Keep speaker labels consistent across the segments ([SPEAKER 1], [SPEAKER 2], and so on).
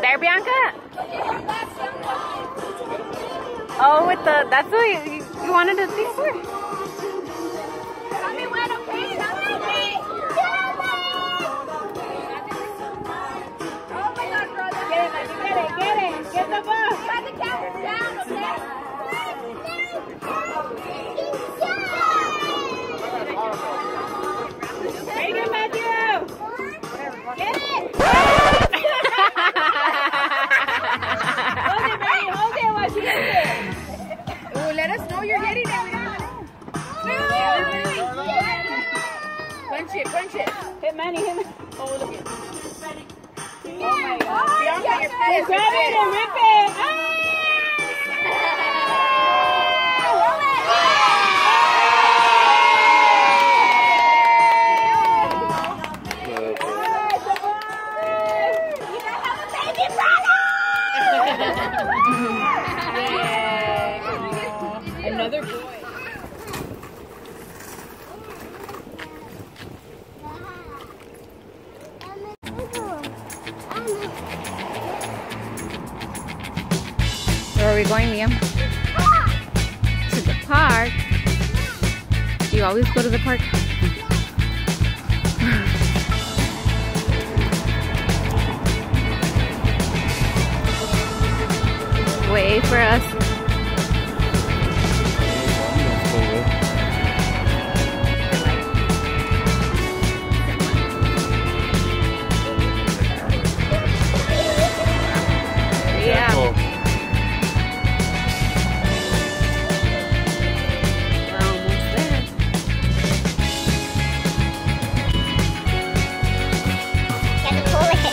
[SPEAKER 1] There, Bianca? Oh, with the, that's what you wanted to think for?
[SPEAKER 2] Tell me when, okay? Tell me. Oh my God, brother. Get it. Get the ball. Try to count it down, okay? Bring it, Matthew. Get it. Hold it while she gets it. Oh, let us know you're getting it. Punch it. Hit Manny. Oh, look at it. Oh my God. Bianca, you're finished. Grab it and rip it. Another boy.
[SPEAKER 1] Where are we going, Liam? To the park. Do you always go to the park? Wait for us. Yeah. Cool. We're almost there.
[SPEAKER 2] Gotta pull it.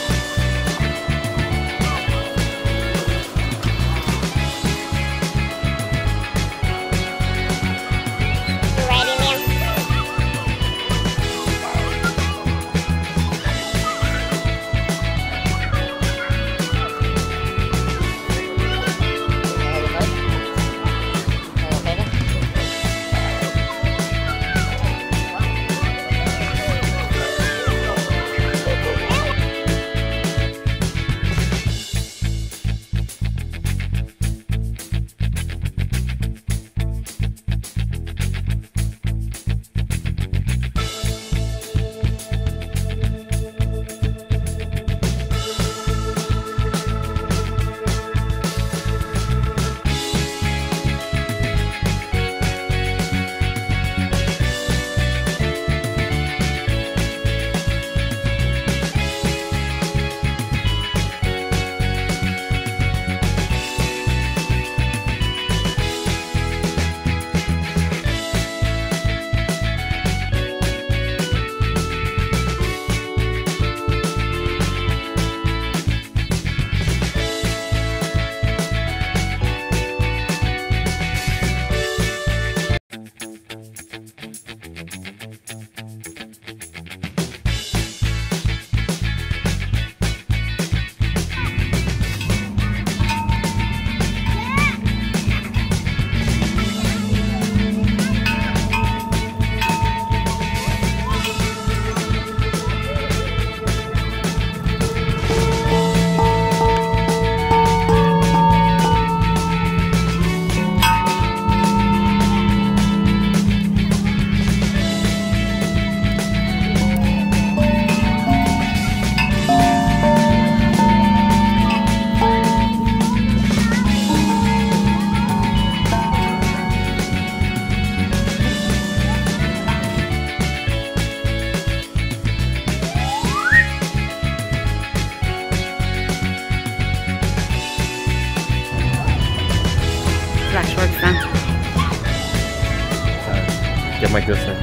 [SPEAKER 3] Get my good side.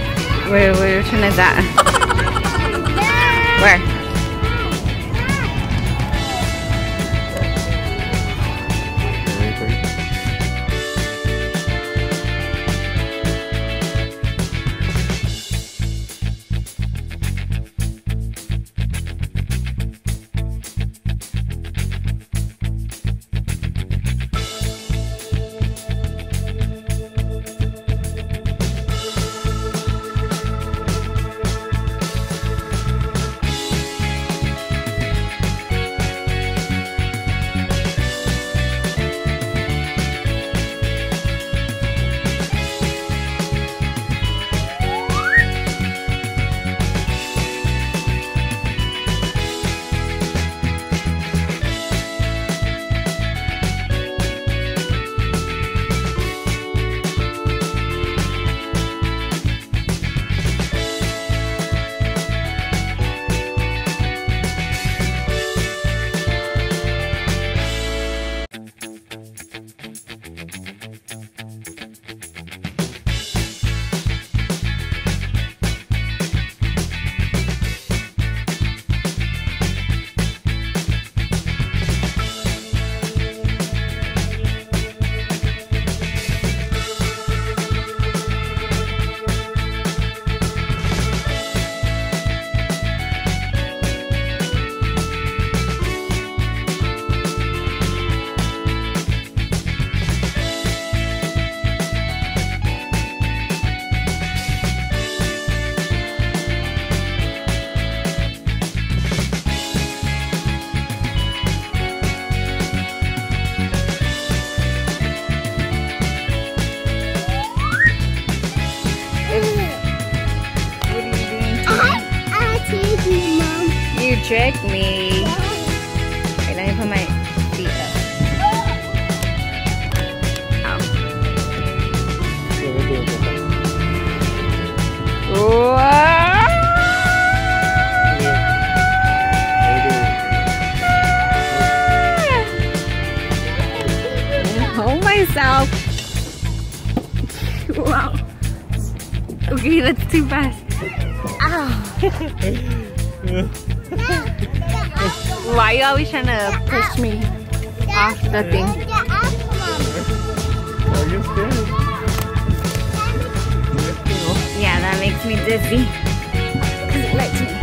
[SPEAKER 1] Which one is that? Where? trick me. Wait, let me put my feet up. Ow. Hold myself. Wow. Okay, that's too fast. Ow. Why are you always trying to push me off the thing?
[SPEAKER 3] Are you scared?
[SPEAKER 1] Yeah, that makes me dizzy. 'Cause it likes me.